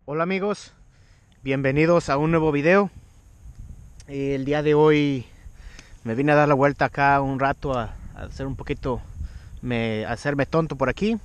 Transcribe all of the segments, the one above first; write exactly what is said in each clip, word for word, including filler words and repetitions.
Hola amigos, bienvenidos a un nuevo video. El día de hoy me vine a dar la vuelta acá un rato a, a hacer un poquito, me, a hacerme tonto por aquí.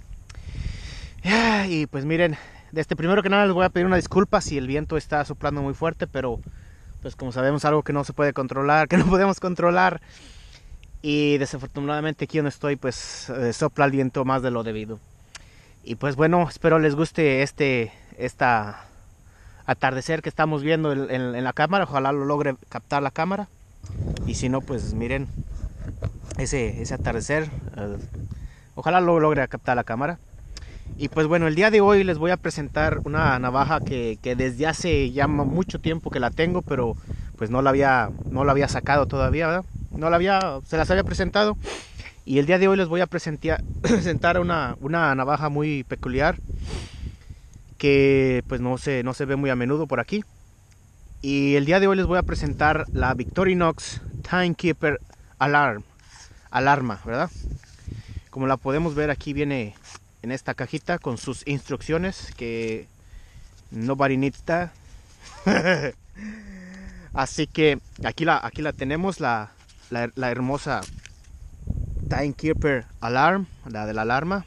Y pues miren, desde primero que nada les voy a pedir una disculpa si el viento está soplando muy fuerte, pero pues como sabemos algo que no se puede controlar, que no podemos controlar. Y desafortunadamente aquí donde estoy pues eh, sopla el viento más de lo debido. Y pues bueno, espero les guste este esta atardecer que estamos viendo en, en, en la cámara. Ojalá lo logre captar la cámara. Y si no, pues miren ese, ese atardecer. Uh, ojalá lo logre captar la cámara. Y pues bueno, el día de hoy les voy a presentar una navaja que, que desde hace ya mucho tiempo que la tengo, pero pues no la había, no la había sacado todavía, ¿verdad? No la había, se las había presentado. Y el día de hoy les voy a presentar, presentar una, una navaja muy peculiar que pues no se, no se ve muy a menudo por aquí. Y el día de hoy les voy a presentar la Victorinox Timekeeper Alarm, Alarma, ¿verdad? Como la podemos ver, aquí viene en esta cajita con sus instrucciones que nobody needs that. Así que aquí la, aquí la tenemos, la, la, la hermosa Timekeeper Alarm, la de la alarma.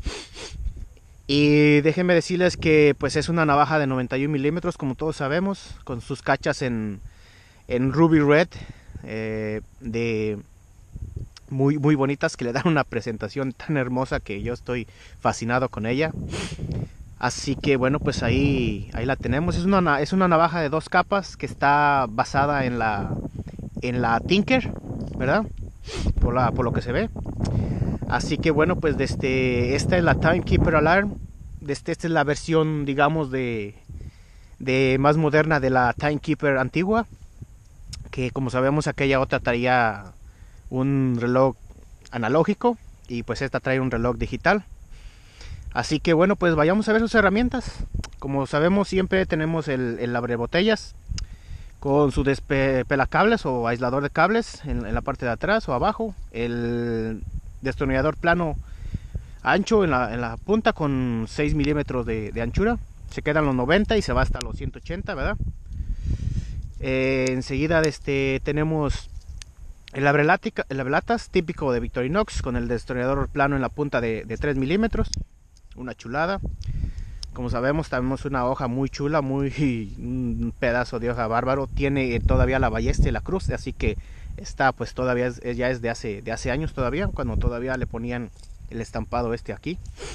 Y déjenme decirles que pues es una navaja de noventa y uno milímetros, como todos sabemos, con sus cachas en, en ruby red, eh, de muy, muy bonitas, que le dan una presentación tan hermosa que yo estoy fascinado con ella. Así que bueno, pues ahí, ahí la tenemos. Es una, es una navaja de dos capas que está basada en la, en la Tinker, ¿verdad? Por, la, por lo que se ve. Así que bueno, pues desde, esta es la Timekeeper Alarm. Desde, esta es la versión, digamos, de, de más moderna de la Timekeeper antigua. Que como sabemos, aquella otra traía un reloj analógico y pues esta trae un reloj digital. Así que bueno, pues vayamos a ver sus herramientas. Como sabemos, siempre tenemos el, el abrebotellas con su despelacables o aislador de cables en, en la parte de atrás o abajo, el destornillador plano ancho en la, en la punta con seis milímetros de, de anchura. Se quedan los noventa y se va hasta los ciento ochenta, ¿verdad? Eh, enseguida este, tenemos el abrelatas, el abrelatas típico de Victorinox con el destornillador plano en la punta de, de tres milímetros. Una chulada. Como sabemos, tenemos una hoja muy chula, muy un pedazo de hoja bárbaro. Tiene todavía la ballesta y la cruz, así que está pues todavía es, ya es de hace, de hace años todavía, cuando todavía le ponían el estampado este aquí.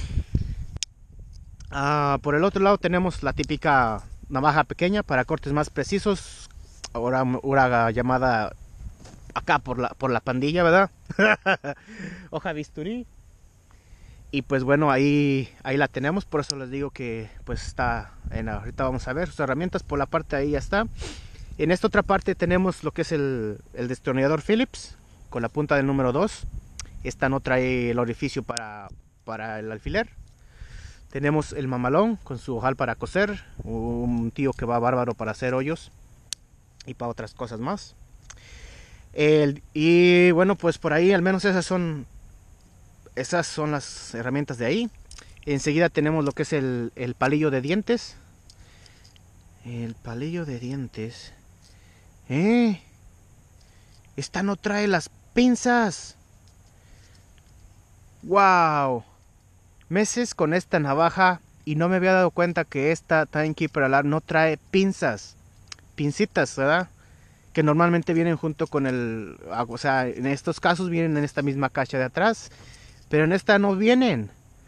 Ah, por el otro lado tenemos la típica navaja pequeña para cortes más precisos, ahora, ahora llamada acá por la, por la pandilla, ¿verdad? Hoja bisturí. Y pues bueno, ahí, ahí la tenemos, por eso les digo que pues está, en, ahorita vamos a ver sus herramientas, por la parte ahí ya está. En esta otra parte tenemos lo que es el, el destornillador Phillips, con la punta del número dos. Esta no trae el orificio para, para el alfiler. Tenemos el mamalón con su ojal para coser, un tío que va bárbaro para hacer hoyos y para otras cosas más. El, y bueno, pues por ahí al menos esas son... Esas son las herramientas de ahí. Enseguida tenemos lo que es el, el palillo de dientes. El palillo de dientes. ¿Eh? Esta no trae las pinzas. ¡Wow! Meses con esta navaja y no me había dado cuenta que esta Timekeeper Alarm no trae pinzas. Pincitas, ¿verdad? Que normalmente vienen junto con el... O sea, en estos casos vienen en esta misma caja de atrás. Pero en esta no vienen.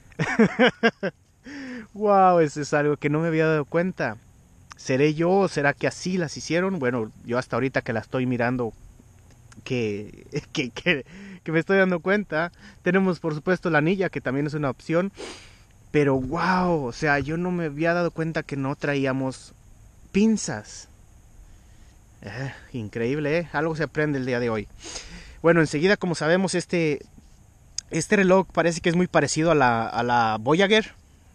Wow, eso es algo que no me había dado cuenta. ¿Seré yo o será que así las hicieron? Bueno, yo hasta ahorita que la estoy mirando, que, que, que, que me estoy dando cuenta. Tenemos por supuesto la anilla, que también es una opción. Pero wow, o sea, yo no me había dado cuenta que no traíamos pinzas. Eh, increíble, ¿eh? Algo se aprende el día de hoy. Bueno, enseguida, como sabemos, este... Este reloj parece que es muy parecido a la, a la Voyager.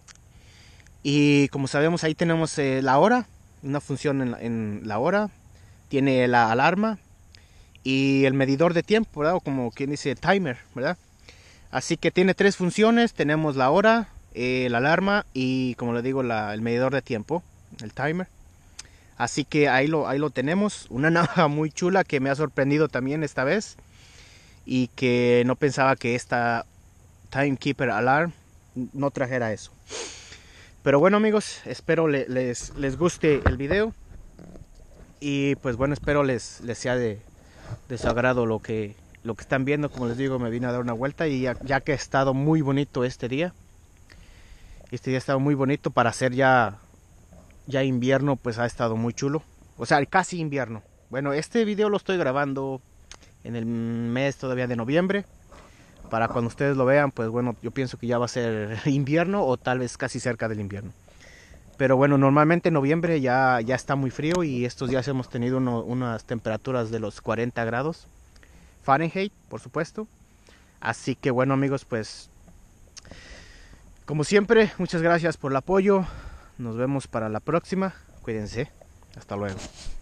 Y como sabemos, ahí tenemos eh, la hora, una función en la, en la hora. Tiene la alarma y el medidor de tiempo, ¿verdad? O como quien dice timer, ¿verdad? Así que tiene tres funciones. Tenemos la hora, eh, la alarma y, como le digo, la, el medidor de tiempo. el timer. Así que ahí lo, ahí lo tenemos, una navaja muy chula que me ha sorprendido también esta vez y que no pensaba que esta Timekeeper Alarm no trajera eso. Pero bueno amigos, espero le, les, les guste el video y pues bueno, espero les, les sea de, de su agrado lo que, lo que están viendo. Como les digo, me vine a dar una vuelta y ya, ya que ha estado muy bonito este día, este día ha estado muy bonito para hacer ya, ya invierno, pues ha estado muy chulo, o sea, casi invierno. Bueno, este video lo estoy grabando en el mes todavía de noviembre. Para cuando ustedes lo vean, pues bueno, yo pienso que ya va a ser invierno o tal vez casi cerca del invierno. Pero bueno, normalmente en noviembre ya, ya está muy frío y estos días hemos tenido uno, unas temperaturas de los cuarenta grados Fahrenheit, por supuesto. Así que bueno amigos, pues como siempre, muchas gracias por el apoyo. Nos vemos para la próxima. Cuídense. Hasta luego.